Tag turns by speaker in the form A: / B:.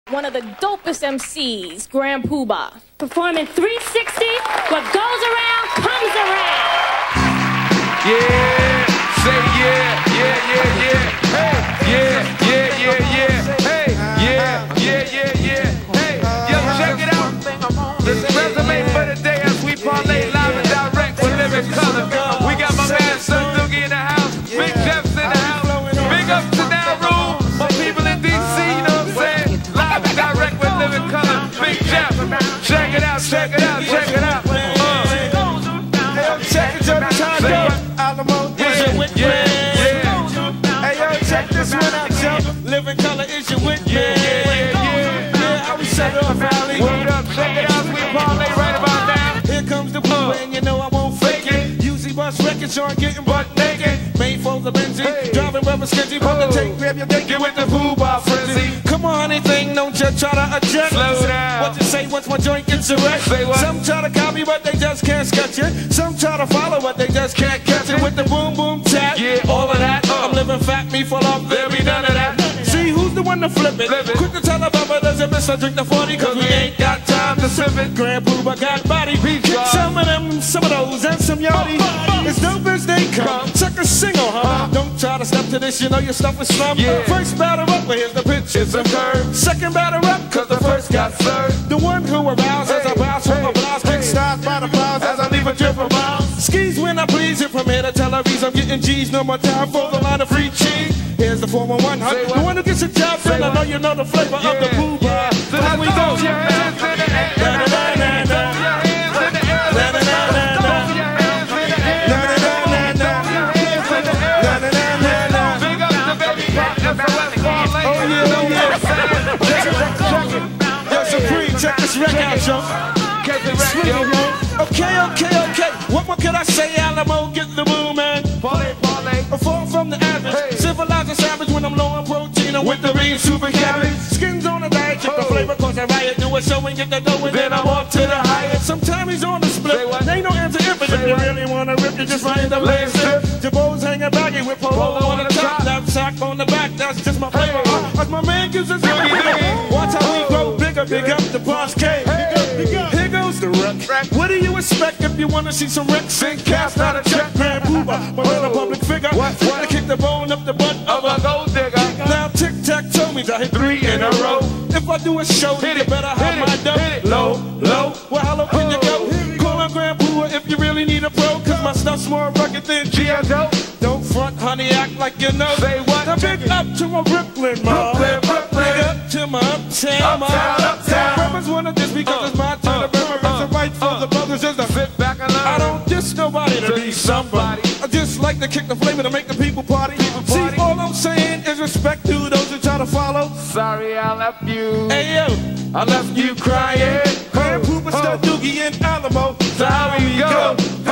A: One of the dopest MCs, Grand Puba, performing 360, what goes around comes around.
B: Yeah, say yeah, yeah, yeah, yeah. Hey, yeah, yeah, yeah, yeah. Hey, yeah, yeah, yeah, yeah. Hey, yo, check it out. This resume for the day as we parlay live and direct with Living Color. We got my man Son Doogie in the house, Big Jeff's in the house. Big up to Nauru, my people in DC, you know what I'm saying? Live and direct with Living Color, Big Jeff. Check it out, check it out, check it out.
C: Check it, Johnny Tondo, Alamo, Hey, yo, check this one out, Joe. Living Color is your witness. Yeah, I was set up, Valley.
B: Word up, check it out, we parlay right about now.
C: Here comes the blue, and you know I won't fake it. Usually bust records, Sean getting butt naked. Made for the Benzie, driving rubber sketchy, put the tape, grab your dick,
B: Get with the Puba frenzy.
C: Come on, anything, don't just try to adjust.
B: Slow down.
C: What you say once my joint gets erect?
B: Say what?
C: Some try to copy, but they just can't sketch it. Some try to follow, but they just can't catch it. With the boom boom tap,
B: Yeah, all of that.
C: I'm living fat, me full of.
B: There'll be none of that.
C: See who's the one to flip it.
B: Flip it.
C: Quick to tell about but doesn't miss a drink the 40, cause we ain't got time to sip it. Grand Puba got body.
B: Peace,
C: Kick
B: God.
C: some of them, some of those, and some yachty. It's dope as they come. Check a single, huh? Don't try to step to this, you know your stuff is slum.
B: Yeah.
C: First batter up, but here's the pitch.
B: It's a curve.
C: Second batter up,
B: Cause the first got served.
C: the one who arouses a bounce from a blouse, kick starts by the blouse as I leave a drip of miles. Skis when I please, if I'm here to tell her I'm getting G's, no more time for the line of free cheese. Here's the 411,
B: Say what?
C: the one who gets the job done. I know you know the flavor of the Puba.
B: So
C: Here
B: now
C: we
B: throw
C: go.
B: your hands in the air. Throw your hands in the air. Throw your hands in the air. Throw your hands in the air. Big up the baby pop, SOS parlay.
C: Oh yeah. Yo, Supreme, check this record out, yo.
B: Catch the wreck, yo.
C: Okay. What more can I say? Alamo, get the boom, man.
B: Parlay, parlay.
C: A fall from the average.
B: Hey.
C: Civilized and savage when I'm low on protein. I'm with the real super cabbage. Skins on the diet, check the flavor, cause I riot. Do a show and get the dough, and then I'm off to the highest. Sometimes he's on the
B: Say
C: split.
B: what?
C: Ain't no answer if it. If you really wanna rip, you just find the
B: Lay
C: last
B: strip.
C: tip. Jabos hanging baggy with polo on the top. Left sock on the back, that's just my flavor. As my man gives us watch how we grow bigger, big up the Boss K. Here goes the wreck. What do you expect if you wanna see some wrecks?
B: Sink cast out a check.
C: Grand Puba, but in a public figure.
B: What?
C: I kick the bone up the butt
B: Of a gold digger.
C: Now tic tac toe means I hit 3 in a row. If I do a show, then
B: Hit
C: you
B: it,
C: better have
B: hit
C: my
B: it,
C: dough.
B: hit it.
C: Low. Well, how low can you go? Call on Grand Puba if you really need a pro, cause my stuff's more rugged than
B: G.I. Joe.
C: Don't front, honey, act like you know.
B: Say what?
C: Now big up to my Brooklyn, ma.
B: Brooklyn.
C: Big up to my uptown, ma.
B: Uptown.
C: Rappers wanna diss because it's my turn to remember. It's a right for the brothers is the
B: Sit back and learn.
C: I don't diss nobody to be somebody. I just like to kick the flavor to make the people party. See, all I'm saying is respect to those who try to follow.
B: Sorry I left you.
C: Hey yo,
B: I left you crying.
C: Grand Puba, Son Doogie, and Alamo.
B: So how we go?